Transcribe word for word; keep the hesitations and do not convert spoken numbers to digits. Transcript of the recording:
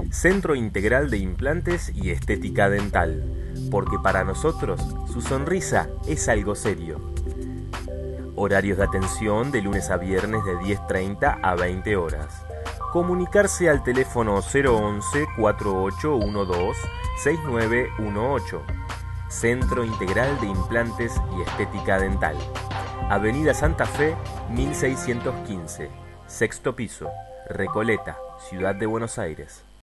Centro Integral de Implantes y Estética Dental, porque para nosotros su sonrisa es algo serio. Horarios de atención de lunes a viernes de diez treinta a veinte horas. Comunicarse al teléfono cero once, cuarenta y ocho doce, sesenta y nueve dieciocho. Centro Integral de Implantes y Estética Dental. Avenida Santa Fe, mil seiscientos quince. Sexto piso. Recoleta, Ciudad de Buenos Aires.